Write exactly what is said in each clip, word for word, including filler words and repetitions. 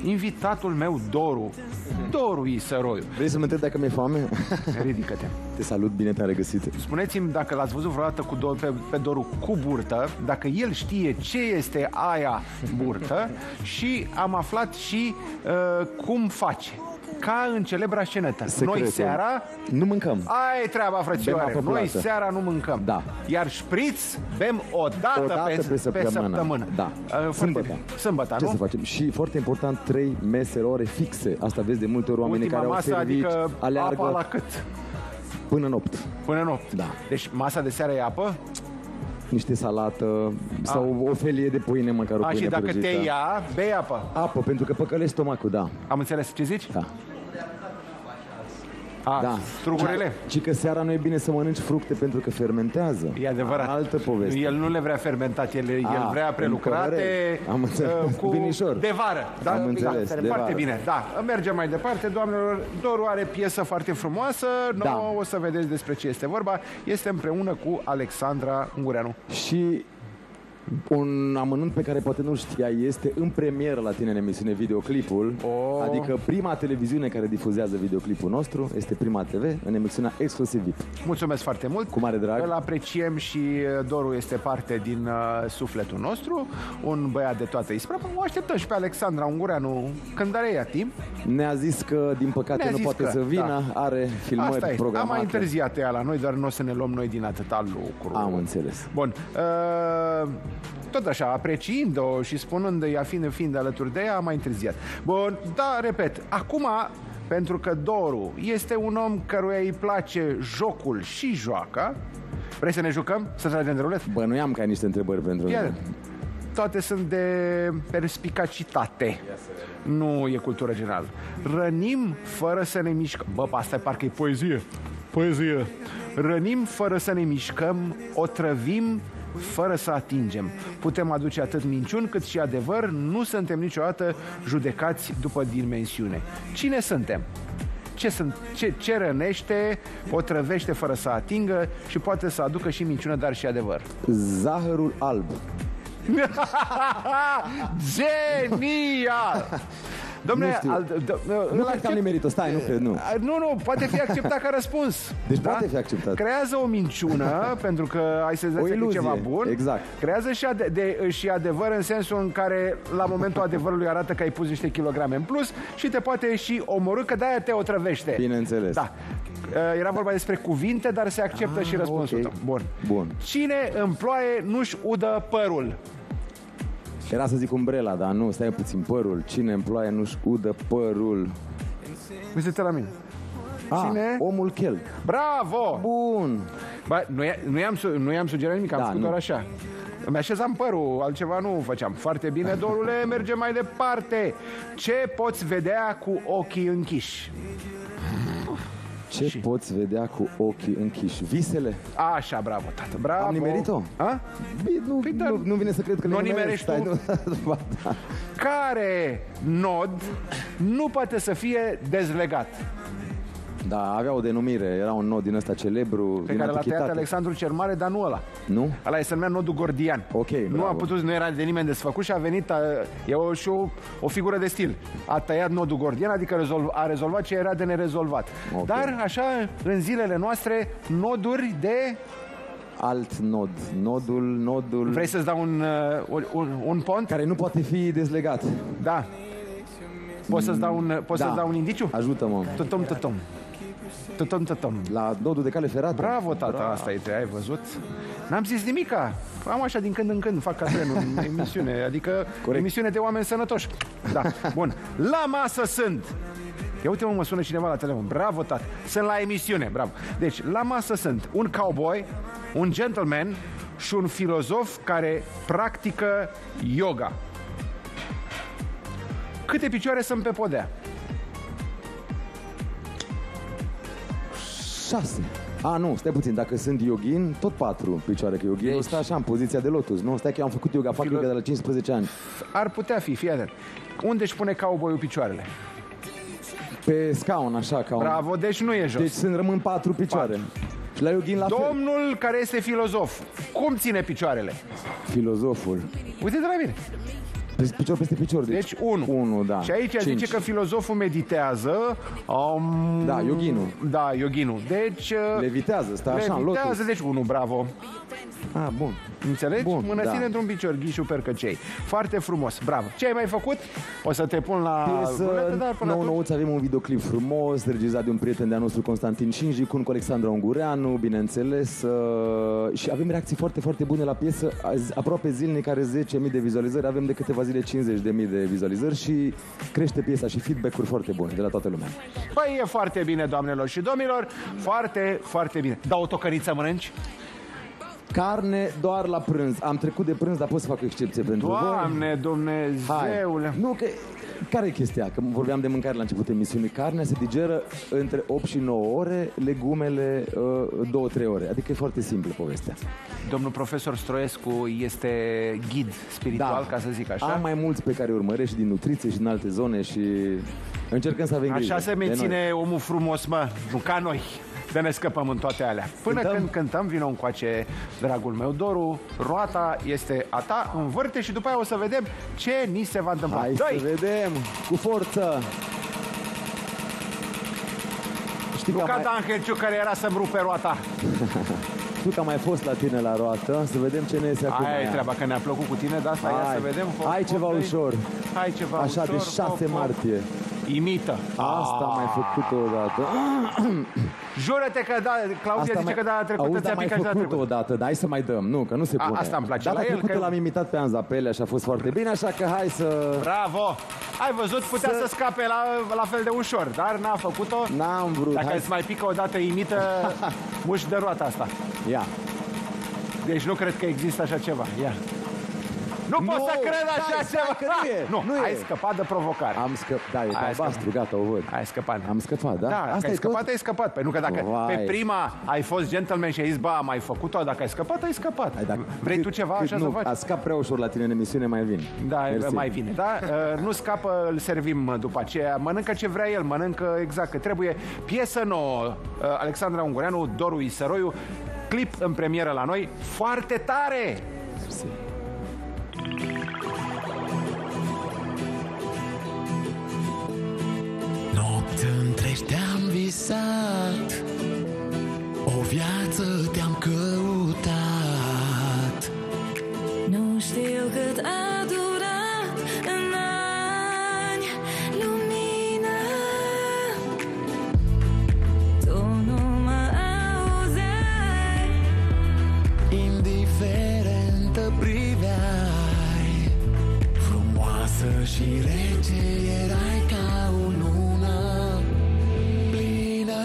invitatul meu, Doru. Doru Isăroiu. Vrei să mă întreb dacă mi-e foame? Ridică-te. Te salut, bine te-am regăsit. Spuneți-mi dacă l-ați văzut vreodată cu Doru, pe, pe Doru cu burtă, dacă el știe ce este aia burtă și am aflat și uh, cum face. Ca în celebra scenetă. Secretul. Noi seara... Nu mâncăm. Aia e treaba, frățioare. Noi seara nu mâncăm. Da. Iar șpriț bem o dată, o dată pe, pe, săptămână. pe săptămână. Da. Uh, Sâmbătă. Sâmbătă, Ce nu? să facem? Și foarte important, trei mese la ore fixe. Asta vezi de multe ori oamenii Ultima care masă, au servici, adică aleargă apa la cât? până nopt. Până nopt. Da. Deci masa de seară e apă? Niște salată sau o felie de pâine, măcar o A, pâine și dacă prăjită. te ia, bei apă. Apă, pentru că păcălești stomacul, da. Am înțeles. Ce zici? Da. A, Da. strugurile? Și că seara nu e bine să mănânci fructe pentru că fermentează. E adevărat. Altă poveste. El nu le vrea fermentate, el, el A, vrea prelucrate. Am înțeles. Cu Vinișor. de vară. Da? Am înțeles, Da, de foarte vară. bine. Da, mergem mai departe, doamnelor. Doru are piesă foarte frumoasă. Da. Nouă o să vedeți despre ce este vorba. Este împreună cu Alexandra Ungureanu. Și un amănunt pe care poate nu știai, este în premieră la tine în emisiune videoclipul. Oh. Adică prima televiziune care difuzează videoclipul nostru este Prima T V în emisiunea exclusiv V I P. Mulțumesc foarte mult. Cu mare drag. Îl apreciem și Doru este parte din uh, sufletul nostru. Un băiat de toată isprava. O așteptăm și pe Alexandra Ungureanu când are ea timp. Ne-a zis că din păcate Ne-a nu zis poate că, să vină, da. are filmări Asta este. Am programate. mai întârziat ea la noi, dar nu o să ne luăm noi din atâta lucru. Am înțeles. Bun. Uh, tot așa, apreciind-o și spunând-i, a fiind, fiind alături de ea, am mai întârziat. Bun, da, repet, acum, pentru că Doru este un om căruia îi place jocul și joaca, vrei să ne jucăm? Să tragem de rulet? Bănuiam că ai niște întrebări pentru Iar, mine. toate sunt de perspicacitate. Nu e cultură generală. Rănim fără să ne mișcăm. Bă, asta parcă e poezie. Poezie. Rănim fără să ne mișcăm, otrăvim fără să atingem. Putem aduce atât minciuni cât și adevăr, nu suntem niciodată judecați după dimensiune. Cine suntem? Ce, sunt, ce, ce rănește, otrăvește fără să atingă și poate să aducă și minciună, dar și adevăr? Zahărul alb. Genial! Dom'le, Nu știu. al, d- Nu cred că am nimerit-o, stai, nu cred, nu. Nu, nu, poate fi acceptat ca răspuns. Deci poate fi acceptat. Creează o minciună, pentru că ai să-ți dai O seama că e iluzie, ceva bun. exact. Creează și, ade- de, și adevăr în sensul în care la momentul adevărului arată că ai pus niște kilograme în plus și te poate și omorâ, că de-aia te otrăvește. Bineînțeles. Da. Era vorba despre cuvinte, dar se acceptă Ah, și răspunsul ok. tău. Bun. Bun. Cine în ploaie nu-și udă părul? Era să zic umbrela, dar nu, stai puțin, părul. Cine în ploaie nu-și udă părul? Uite-te la mine. Ah, Cine? omul chel. Bravo! Bun. Bă, nu, i- nu, i-am, su- nu i-am sugerat nimic, am Da, făcut nu. doar așa. Îmi așezam părul, altceva nu făceam. Foarte bine, Dorule, mergem mai departe. Ce poți vedea cu ochii închiși? Ce Și? poți vedea cu ochii închiși? Visele? Așa, bravo, tată, bravo. Am nimerit-o? A? Bine, nu, Păi, dar nu, nu vine să cred că nu le nimerești Stai, tu? Nu, ba, da. Care nod nu poate să fie dezlegat? Da, avea o denumire, era un nod din ăsta celebru, Pe din care l-a tăiat antichitate. Alexandru cel Mare, dar nu ăla. Nu? Ăla se numea nodul gordian. Ok, Nu bravo. a putut, nu era de nimeni desfăcut și a venit, a, e o, și o, o figură de stil. A tăiat nodul gordian, adică rezolv, a rezolvat ce era de nerezolvat. Ok. Dar, așa, în zilele noastre, noduri de... Alt nod. Nodul, nodul... Vrei să-ți dau un, uh, un, un pont? Care nu poate fi dezlegat. Da. Poți să-ți dau un, poți Da. să-ți dau un indiciu? Ajută-mă. Tutum, tutum. Tutum, tutum. La nodul de cale ferată. Bravo, tata, asta e, ai văzut? N-am zis nimica. Am așa din când în când, fac ca trenul în emisiune, adică Corect. emisiune de oameni sănătoși. Da, bun. La masă sunt. Ia uite, mă, mă sună cineva la telefon. Bravo, tată. Sunt la emisiune, bravo. Deci, la masă sunt un cowboy, un gentleman și un filozof care practică yoga. Câte picioare sunt pe podea? Șase. A, nu, stai puțin, dacă sunt yogin, tot patru picioare, că yogin Deci- stă așa în poziția de lotus, nu? Stai că eu am făcut yoga, fac Filo- yoga de la cincisprezece ani. Ar putea fi, fii atent. Unde își pune cowboyul picioarele? Pe scaun, așa, ca un... Bravo, deci nu e jos. Deci sunt rămân patru picioare. Patru. Și la yogin la fel. Domnul care este filozof, cum ține picioarele? Filozoful. Uite de la mine. Picior peste picior. Deci, Deci unu. unu, da. Și aici Cinci. zice că filozoful meditează. Um, Da, yoginul. Da, yoginul. Deci... uh, Levitează, stă așa în levitează, lotus. deci unu, bravo. Ah, bun. Înțelegi? Bun, Mânățire da. într-un picior, ghișul percăcei. Foarte frumos, bravo. Ce ai mai făcut? O să te pun la ruletă, dar Piesă până nou atunci... nouț, avem un videoclip frumos, regizat de un prieten de-a nostru, Constantin Cinjic, cu Alexandra Ungureanu, bineînțeles, uh, și avem reacții foarte, foarte bune la piesă, azi, aproape zilnic, are zece mii de vizualizări, avem de câteva zile cincizeci de mii de vizualizări și crește piesa și feedback-uri foarte bune de la toată lumea. Păi e foarte bine, doamnelor și domnilor, foarte, foarte bine. Da, o tocăriță mănânci? Carne doar la prânz. Am trecut de prânz, dar pot să fac o excepție pentru voi. Doamne, Dumnezeule! Nu, că care e chestia? Că vorbeam de mâncare la începutul emisiunii. Carnea se digeră între opt și nouă ore, legumele două trei ore. Adică e foarte simplă povestea. Domnul profesor Stroiescu este ghid spiritual, ca să zic așa. Am mai mulți pe care îi urmăresc și din nutriție și din alte zone și încercăm să avem grijă. Așa se de menține omul frumos, mă, nu ca noi. De ne scăpăm în toate alea. Până Cântăm? când cântăm, vină încoace, dragul meu Doru, roata este a ta, învârte și după aia o să vedem ce ni se va întâmpla. Hai Doi! să vedem, cu forță! Știi Nu că, ca mai, Dan Herciu care era să-mi rupe roata. știu că am mai fost la tine la roată, să vedem ce ne iese acum. Aia e aia. treaba, că ne-a plăcut cu tine, dar asta ia Hai, să vedem. Hop, hai hop, ceva doi. ușor. Hai ceva Așa, ușor. de șase hop, hop. martie. Imită. Asta am mai făcut-o odată. Jură-te că da, Claudia Asta zice mai, că data trecută auzi, ți-a am mai picat și data făcut-o trecută. odată, dar hai să mai dăm. Nu, că nu se A, pune. asta îmi place Data la el, trecută că- l-am imitat pe Anza Pelea și a fost foarte bine, așa că hai să... Bravo! Ai văzut, putea să, Să- să scape la, la fel de ușor, dar n-a făcut-o. N-am vrut. Dacă Hai îți mai pică o dată, imită muși de roata asta. Ia. Deci nu cred că există așa ceva. Ia. Nu, Nu, pot să cred așa stai, stai, ceva. că nu e, nu, nu e. ai scăpat de provocare. Am scăpat. Da, e pe Ai albastru, gata, o văd. Ai scăpat. Am scăpat, da? Da, dacă Asta ai e scăpat, tot? ai scăpat. Păi nu că dacă Vai. pe prima ai fost gentleman și ai zis, ba, am mai făcut-o, dacă ai scăpat, ai scăpat. Hai, dacă- Vrei tu cât- ceva cât așa nu, să faci? A scap prea ușor la tine în emisiune, mai vin. Da, Mersi. mai vine. Da? Uh, Nu scapă, îl servim după aceea. Mănâncă ce vrea el, mănâncă exact că trebuie. Piesă nouă, uh, Alexandra Ungureanu, Doru Isăroiu, clip în premieră la noi, foarte tare! Mersi. Nopți întregi te-am visat, o viață te-am căutat. Nu știu cât a durat în ani lumină. Tu nu mă auzeai, Indiferentă priveai, frumoasă și rece erai ca o lună plină.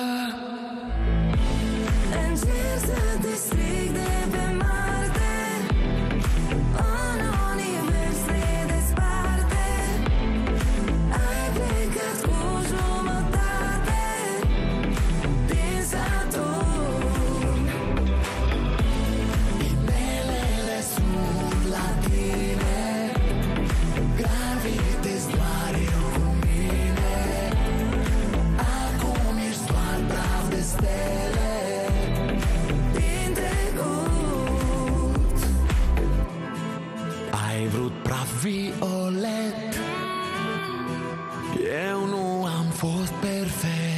încerc să te stric de pe Marte. Un univers ne desparte. Ai plecat cu jumătate din Saturn. Inelele sunt la tine, gravitezi doar eu cu mine. Acum ești doar praf de stele Din trecut Ai vrut praf violet, eu nu am fost perfect.